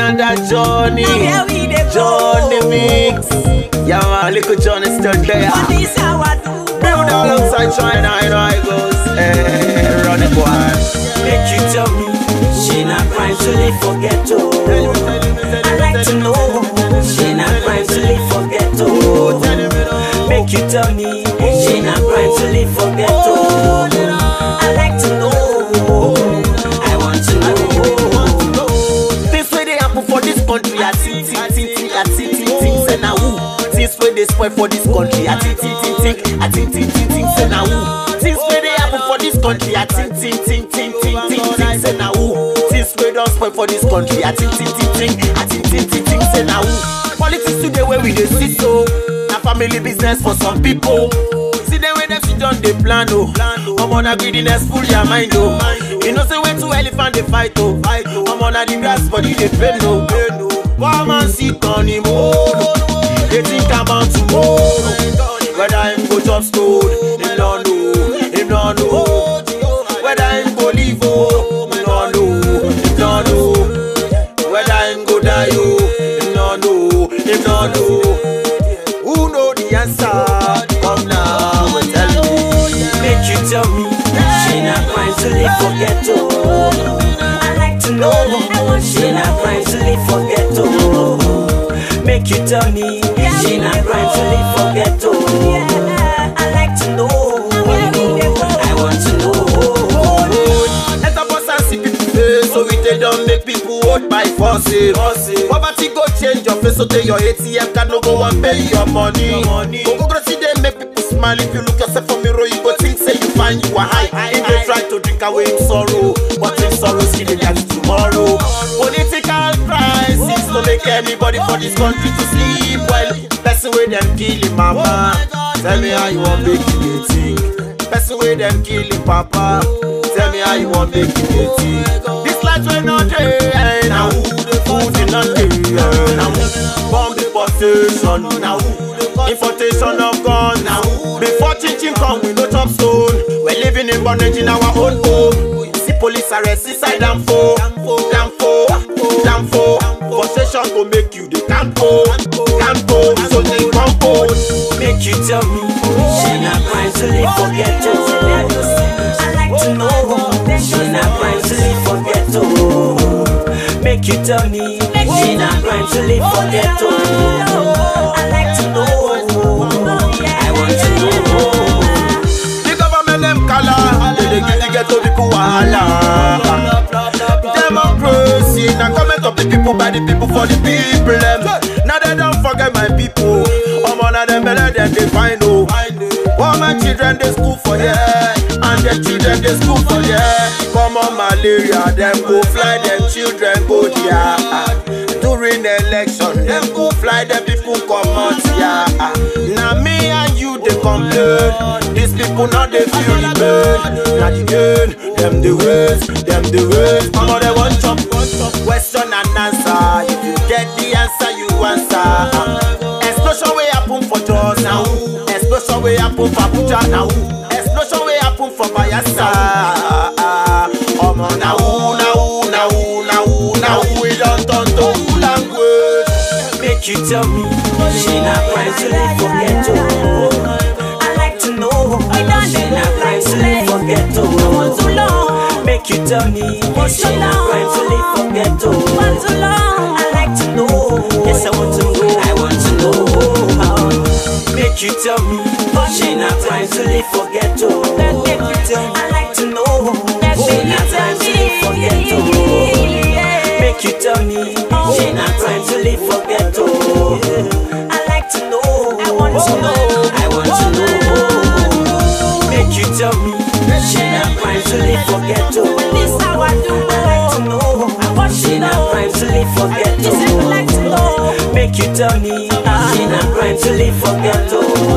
on that journey. Johnny Mix. Yeah, man, little Johnny still there. Build alongside China, you know how it goes. Hey, run it, boy. Make you tell me, she not crying till they forget to. I like to know, she not crying till they forget to. Make you tell me, she not crying till they forget to. I like to know, I want to know. This way they happen for this country. I think, say now who? This way they spoil for this country. I think, say now who? This way they happen for this country. I think, say now who? This way don't spoil for this country. I think, say now who? Politics today where we dey sit so. Na family business for some people. See them when them shit on the plan oh. I'm on a greediness full your mind oh. You know say when two elephant they fight oh. I'm on a the grass body they pain no. One man sit on him oh. They think about tomorrow. Whether him go job school, him don't know. Whether him go leave oh, him don't know. Whether him go die oh, him don't know. Who know the answer? Come now and tell me. Make you tell me, she not crying till they forget to. I like to know, she not crying till they forget to. Make you tell me, she not crying till they forget to. I like to know, I want to know. Let a boss and see people face, so we they don't make people vote by force. Poverty go change your face, so take your ATM card no go and pay your money. Go see they make people smile. If you look yourself from mirror, you go think say you find you are high. If they try to drink away in sorrow, but in sorrow still they get tomorrow. Political crisis to make anybody for this country to sleep well. Person with them killing mama. Tell me how you want make you think. Person with them killing papa. Tell me how you want make you think. This life will not end. Now who the food in not end. Now bomb deportation. Now importation of guns. Now before chinchin come we no chop stone. We're living in bondage in our own home. See police arrest inside damn foe. Possession go make you the campo. So they compose. Make you tell me, she not crying till they forget to. I like to know, she not crying till they forget to. Make you tell me, she not crying till they forget to. I like to know, I want to know. The government them color, they give the ghetto people wahala. Democracy, now comment of the people by the people for the people them. Now they don't forget my people. One of them better than they find oh. All my children they school for yeah, and their children they school for yeah. Come on malaria, them go fly, them children go there. During election, them go fly, them people come out yeah. Now me and you they complain. These people now they feel the pain. Now the gain, them the ways. Come on they want chop. Question and answer. If you get the answer, you answer. Explosion way happen for Jos now. Explosion way happen for Abuja now. Explosion way happen for Bayelsa. Now we don't turn to language. Make you tell me, she not crying till they forget to. I like to know, she not crying till they forget to. Make you tell me, she not crying till they forget to. I like to know, yes I want to know, I want to know. Make you tell me, she not crying till they forget to. I like to know, she not crying till they forget to. Make you tell me, she not crying till they forget to. I like to know, I want to know, I want to know. Make you tell me, she not crying till they forget to. I like to know, she not crying till they forget to. Make you tell me, she not crying till they forget to.